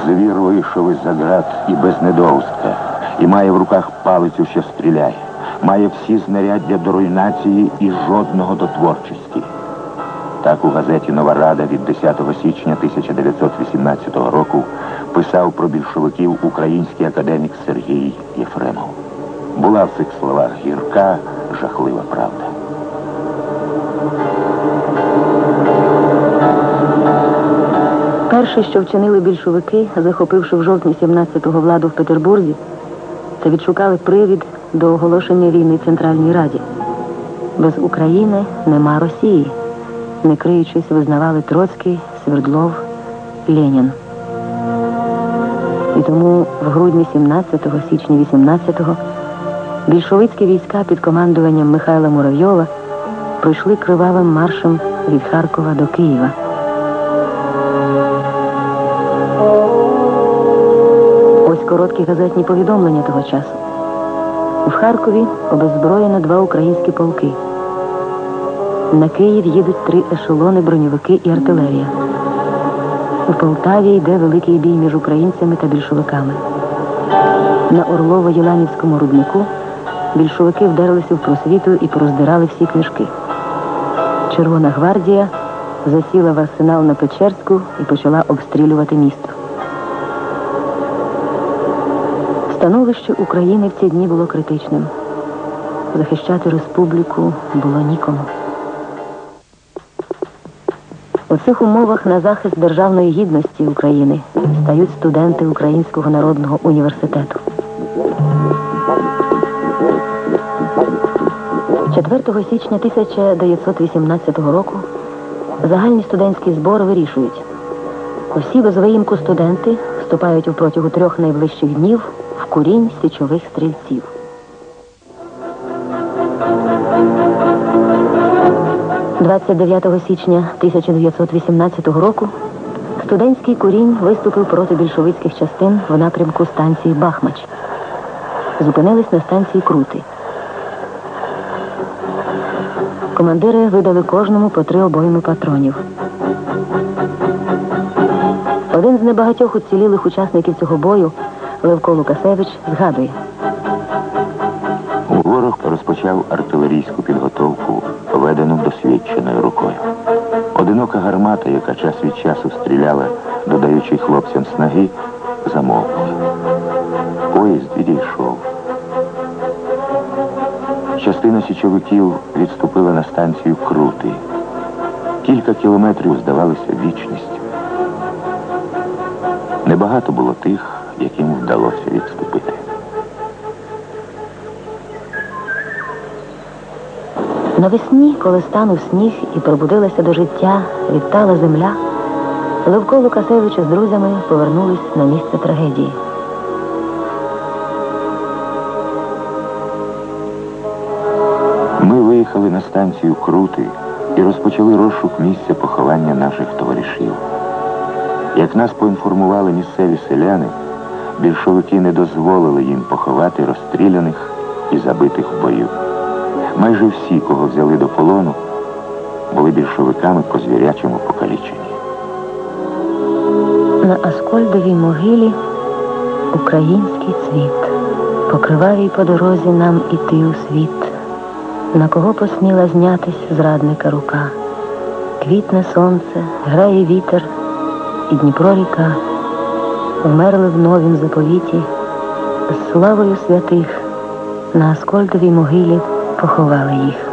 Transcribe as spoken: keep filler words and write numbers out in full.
Звір вийшов із-за ґрат і без недоустка, і має в руках палицю, що стріляє. Має всі знаряддя до руйнації і жодного до творчості. Так у газеті «Нова Рада» від десятого січня тисяча дев'ятсот вісімнадцятого року писав про більшовиків український академік Сергій Єфремов. Була в цих словах гірка, жахлива правда. Перше, що вчинили більшовики, захопивши в жовтні сімнадцятого владу в Петербурзі, це відшукали привід до оголошення війни Центральній Раді. Без України нема Росії. Не криючись, визнавали Троцький, Свердлов, Ленін. І тому в грудні сімнадцятого, січні вісімнадцятого більшовицькі війська під командуванням Михайла Муравйова пройшли кривавим маршем від Харкова до Києва. Ось короткі газетні повідомлення того часу. В Харкові обеззброєно два українські полки. На Київ їдуть три ешелони, броньовики і артилерія. У Полтаві йде великий бій між українцями та більшовиками. На Орлово-Єланівському руднику більшовики вдарилися в просвіту і пороздирали всі книжки. Червона гвардія засіла в арсенал на Печерську і почала обстрілювати місто. Становище України в ці дні було критичним. Захищати республіку було нікому. У цих умовах на захист державної гідності України стають студенти Українського народного університету. четвертого січня тисяча дев'ятсот вісімнадцятого року загальні студентські збори вирішують: усі без виїмку студенти вступають у протягу трьох найближчих днів в курінь січових стрільців. двадцять дев'ятого січня тисяча дев'ятсот вісімнадцятого року студентський курінь виступив проти більшовицьких частин в напрямку станції Бахмач. Зупинились на станції Крути. Командири видали кожному по три обойми патронів. Один з небагатьох уцілілих учасників цього бою, Левко Лукасевич, згадує: ворог розпочав артилерійську підготовку, ведену досвідченою рукою. Одинока гармата, яка час від часу стріляла, додаючи хлопцям снаги, замовкла. Поїзд відійшов. Частина січовиків відступила на станцію Крути. Кілька кілометрів здавалися вічністю. Небагато було тих, яким вдалося відступити. Навесні, коли станув сніг і пробудилася до життя відтала земля, Левко Лукасевич з друзями повернулись на місце трагедії. Ми виїхали на станцію Крути і розпочали розшук місця поховання наших товаришів. Як нас поінформували місцеві селяни, більшовики не дозволили їм поховати розстріляних і забитих в бою. Майже всі, кого взяли до полону, були більшовиками по звірячому покаліченні. На Аскольдовій могилі український цвіт, покривавій по дорозі нам іти у світ. На кого посміла знятись зрадника рука? Квітне сонце, грає вітер і Дніпро ріка. Умерли в новім заповіті, з славою святих на Аскольдовій могилі поховали їх.